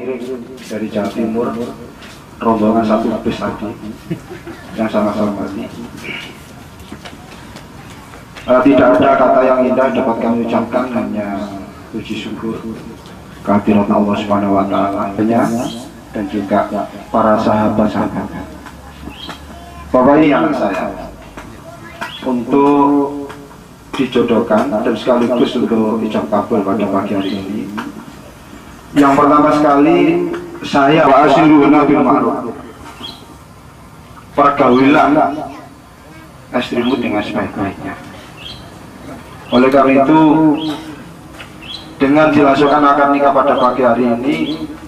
mengiring dari Jawa Timur, rombongan satu bis tadi yang sangat hormati. Tidak ada kata yang indah dapat kami ucapkan, hanya puji syukur kehadirat Allah Subhanahu wa Ta'ala dan juga para sahabat-sahabat. Bapak ini anak saya untuk dijodohkan dan sekaligus untuk ijab kabul pada pagi hari ini. Yang pertama sekali, saya wa'asiruna bil ma'ruf, pergaulilah istrimu dengan sebaik-baiknya. Oleh karena itu, dengan dilangsungkan akad nikah pada pagi hari ini,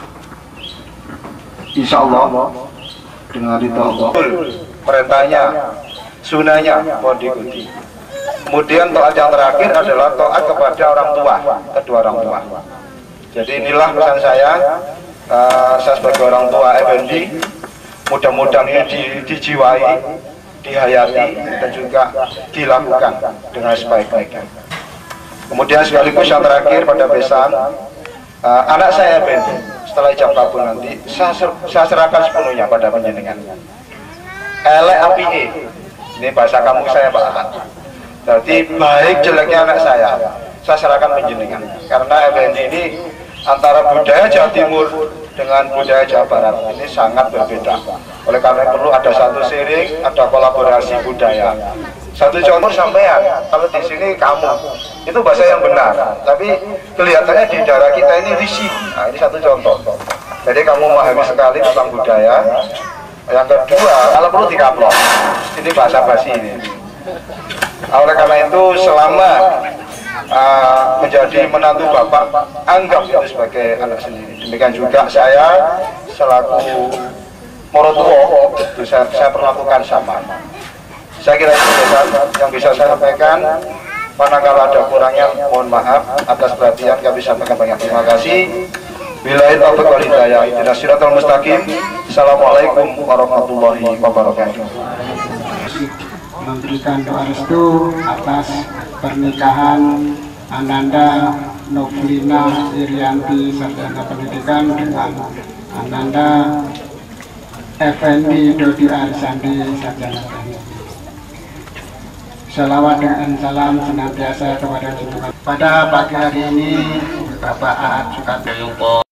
insya Allah dengan ridha Allah, perintahnya, sunahnya mohon diikuti. Kemudian taat yang terakhir adalah taat kepada orang tua, kedua orang tua. Jadi inilah pesan saya sebagai orang tua Effendi, mudah-mudahan ini dijiwai, dihayati, dan juga dilakukan dengan sebaik-baiknya. Kemudian sekaligus yang terakhir pada pesan, anak saya Effendi setelah ijab kabul nanti saya serahkan sepenuhnya pada panjenengan. Elek api ini bahasa kamu saya Pak Ahad. Jadi baik jeleknya anak saya serahkan panjenengan. Karena Effendi ini antara budaya Jawa Timur dengan budaya Jawa Barat ini sangat berbeda. Oleh karena perlu ada satu sharing, ada kolaborasi budaya. Satu contoh sampean, kalau di sini kamu, itu bahasa yang benar. Tapi kelihatannya di daerah kita ini risih. Nah, ini satu contoh. Jadi kamu memahami sekali tentang budaya. Yang kedua, kalau perlu dikaplok. Ini bahasa basi ini. Oleh karena itu, selama menjadi menantu bapak, anggap itu sebagai anak sendiri. Demikian juga saya selaku morotuo itu saya perlakukan sama. Saya kira itu yang bisa saya sampaikan. Manakala ada kurangnya mohon maaf, atas perhatian kami sampaikan banyak terima kasih. Billahi taufiq wal hidayah, ihdinas siratal mustaqim. Assalamualaikum warahmatullahi wabarakatuh. Memberikan doa restu atas pernikahan Ananda Novlina Irianti Sarjana Pendidikan dengan Ananda Effendi Dodi Arisandi Sarjana Teknik. Salawat dan salam senantiasa kepada junjungan. Pada pagi hari ini Bapak Ahad Sukato